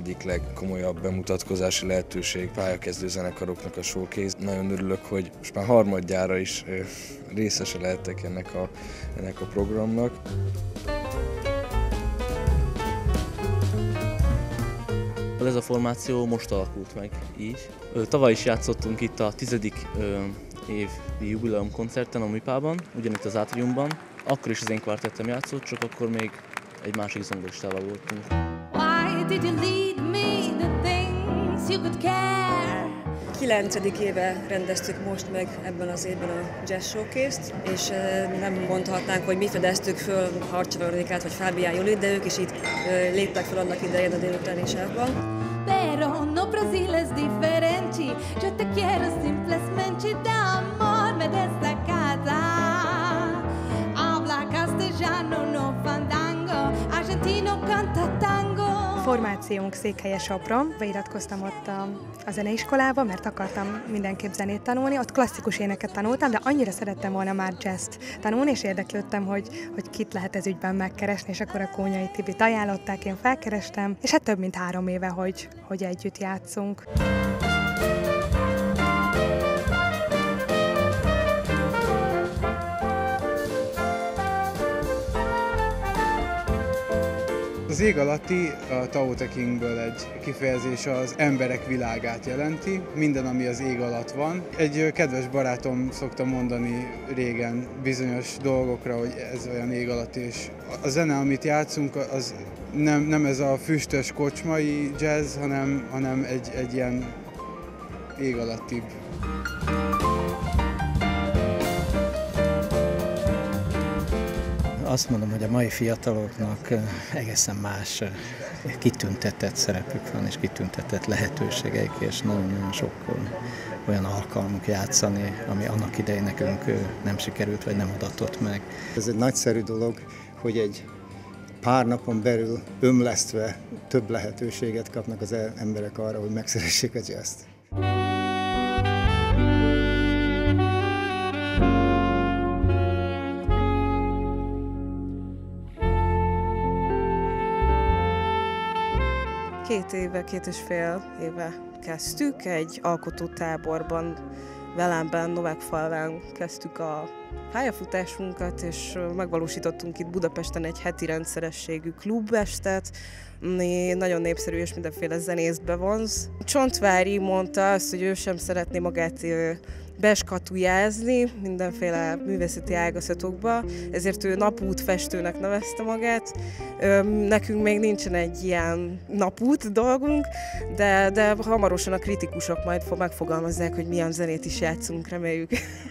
egyik legkomolyabb bemutatkozási lehetőség pályakezdő zenekaroknak a showcase. Nagyon örülök, hogy most már harmadjára is részese lehettek ennek a programnak. Ez a formáció most alakult meg így. Tavaly is játszottunk itt a 10. év jubileum koncerten a Műpában, ugyanitt az Átriumban. Akkor is az én kvartettem játszott, csak akkor még egy másik zongoristával voltunk. Why did you lead me the things you could care? 9. éve rendeztük most meg ebben az évben a Jazz Showcase-t, és nem mondhatnánk, hogy mi fedeztük föl Harcsa Veronikát vagy Fábián Julit, de ők is itt léptek fel annak idején a délutáni sávban. Pero no Brasil es diferente, yo te quiero simplemente de amor me desta casa. Habla castellano, no fandango, argentino canta tango. Formációnk székhelye Sopron, beiratkoztam ott a zeneiskolába, mert akartam mindenképp zenét tanulni. Ott klasszikus éneket tanultam, de annyira szerettem volna már jazzt tanulni, és érdeklődtem, hogy kit lehet ez ügyben megkeresni, és akkor a Kónyai Tibit ajánlották, én felkerestem, és hát több mint 3 éve, hogy együtt játszunk. Az ég alatti a Tao Te Chingből egy kifejezés az emberek világát jelenti, minden, ami az ég alatt van. Egy kedves barátom szokta mondani régen bizonyos dolgokra, hogy ez olyan ég alatt, és a zene, amit játszunk, az nem ez a füstös kocsmai jazz, hanem egy ilyen ég alattibb. Azt mondom, hogy a mai fiataloknak egészen más kitüntetett szerepük van, és kitüntetett lehetőségeik, és nagyon-nagyon sok olyan alkalmuk játszani, ami annak idején nekünk nem sikerült, vagy nem adatott meg. Ez egy nagyszerű dolog, hogy egy pár napon belül ömlesztve több lehetőséget kapnak az emberek arra, hogy megszeressék a jazzt. Két és fél éve kezdtük, egy alkotótáborban, Velánben, Novák-Falván kezdtük a pályafutásunkat, és megvalósítottunk itt Budapesten egy heti rendszerességű klubestet, ami nagyon népszerű és mindenféle zenészt bevonz. Csontvári mondta azt, hogy ő sem szeretné magát beskatujázni mindenféle művészeti ágazatokba, ezért ő napútfestőnek nevezte magát. Nekünk még nincsen egy ilyen napút dolgunk, de hamarosan a kritikusok majd megfogalmazzák, hogy milyen zenét is játszunk, reméljük.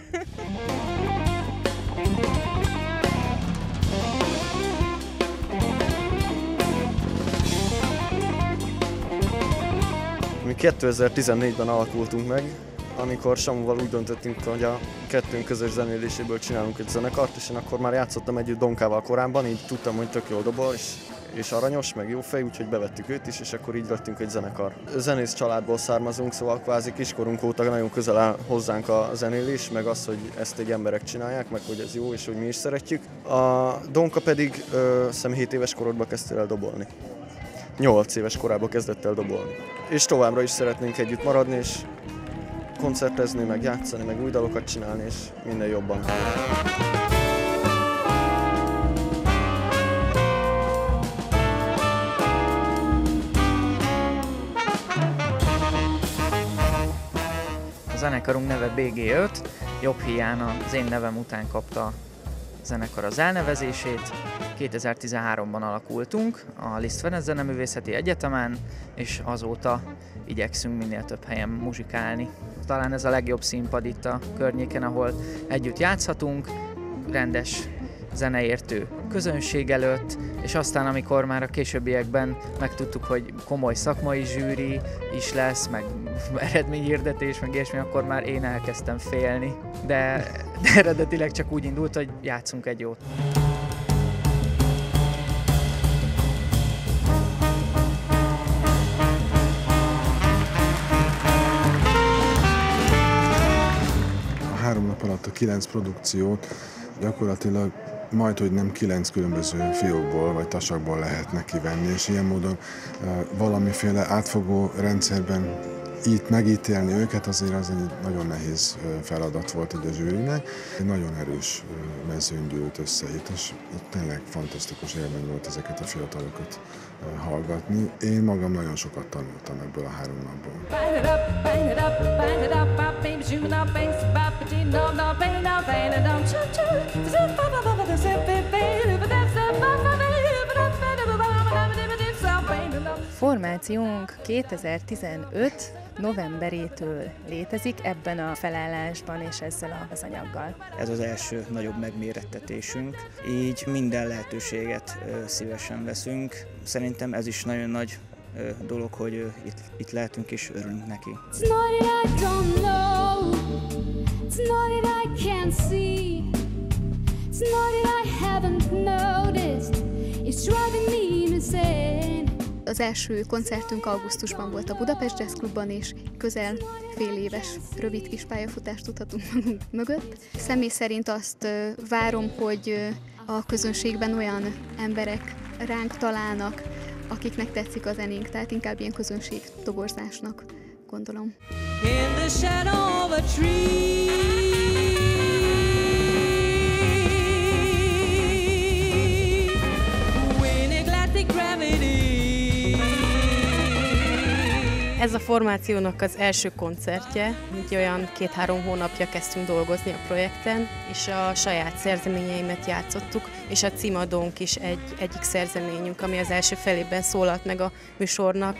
Mi 2014-ben alakultunk meg, amikor Samuval úgy döntöttünk, hogy a kettőnk közös zenéléséből csinálunk egy zenekart, és én akkor már játszottam együtt Donkával korábban, így tudtam, hogy tök jól dobol, és aranyos, meg jó fej, úgyhogy bevettük őt is, és akkor így lettünk egy zenekar. Zenész családból származunk, szóval kvázi kiskorunk óta nagyon közel áll hozzánk a zenélés, meg az, hogy ezt egy emberek csinálják, meg hogy ez jó, és hogy mi is szeretjük. A Donka pedig hiszem 7 éves korodban kezdtél el dobolni. 8 éves korában kezdett el dobolni. És továbbra is szeretnénk együtt maradni, és koncertezni, meg játszani, meg új dalokat csinálni, és minden jobban. A zenekarunk neve BG5, jobb hiány az én nevem után kapta a zenekar az elnevezését. 2013-ban alakultunk a Liszt Ferenc Zeneművészeti Egyetemen, és azóta igyekszünk minél több helyen muzsikálni. Talán ez a legjobb színpad itt a környéken, ahol együtt játszhatunk, rendes zeneértő közönség előtt, és aztán amikor már a későbbiekben megtudtuk, hogy komoly szakmai zsűri is lesz, meg eredményhirdetés, meg ilyesmi, akkor már én elkezdtem félni, de eredetileg csak úgy indult, hogy játszunk egy jót. A 3 nap alatt a 9 produkciót gyakorlatilag majdhogy nem 9 különböző fiókból vagy tasakból lehet neki venni, és ilyen módon valamiféle átfogó rendszerben itt megítélni őket azért az egy nagyon nehéz feladat volt egy a zsűrinek. Egy nagyon erős mezőny gyűlt össze itt, és tényleg fantasztikus élmény volt ezeket a fiatalokat hallgatni. Én magam nagyon sokat tanultam ebből a 3 napból. Formációnk 2015 novemberétől létezik ebben a felállásban és ezzel az anyaggal. Ez az első nagyobb megmérettetésünk, így minden lehetőséget szívesen veszünk. Szerintem ez is nagyon nagy dolog, hogy itt lehetünk és örülünk neki. Az első koncertünk augusztusban volt a Budapest Jazz Clubban, és közel fél éves rövid kis pályafutást tudhatunk magunk mögött. Személy szerint azt várom, hogy a közönségben olyan emberek ránk találnak, akiknek tetszik a zenénk, tehát inkább ilyen közönség toborzásnak gondolom. In the shadow of a tree. Ez a formációnak az első koncertje, így olyan 2-3 hónapja kezdtünk dolgozni a projekten, és a saját szerzeményeimet játszottuk, és a címadónk is egyik szerzeményünk, ami az első felében szólalt meg a műsornak.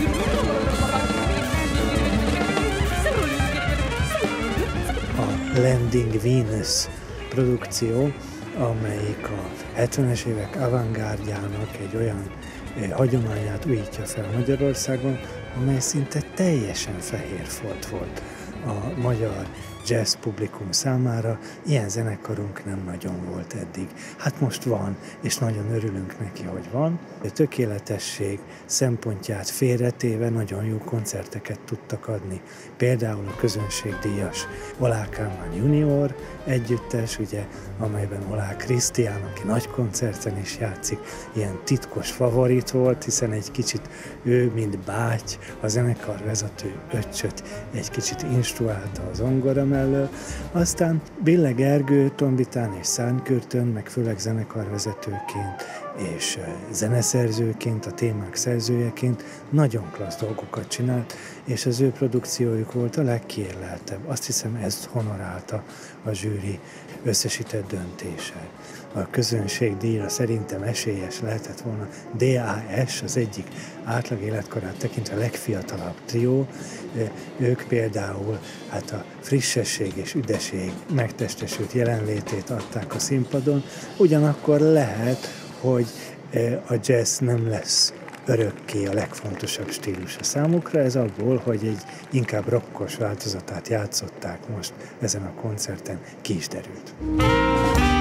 A Landing Venus produkció, amelyik a 70-es évek avantgárdjának egy olyan hagyományát újítja fel Magyarországon, amely szinte teljesen fehér folt volt a magyar jazz publikum számára. Ilyen zenekarunk nem nagyon volt eddig. Hát most van, és nagyon örülünk neki, hogy van. A tökéletesség szempontját félretéve nagyon jó koncerteket tudtak adni. Például a közönségdíjas Oláh Kálmán Junior együttes, ugye, amelyben Oláh Krisztián, aki nagy koncerten is játszik, ilyen titkos favorit volt, hiszen egy kicsit ő, mint báty, a zenekarvezető öccsöt egy kicsit instruálta az zongora mellől. Aztán Bille Gergő tombitán és szárnykörtön, meg főleg zenekarvezetőként és zeneszerzőként, a témák szerzőjeként nagyon klassz dolgokat csinált, és az ő produkciójuk volt a legkiérleltebb. Azt hiszem, ezt honorálta a zsűri összesített döntése. A közönségdíjra szerintem esélyes lehetett volna DAS, az egyik átlag életkorát tekintve legfiatalabb trió. Ők például hát a frissesség és üdeség megtestesült jelenlétét adták a színpadon, ugyanakkor lehet, hogy a jazz nem lesz örökké a legfontosabb stílus a számukra, ez abból, hogy egy inkább rockos változatát játszották most ezen a koncerten, ki is derült.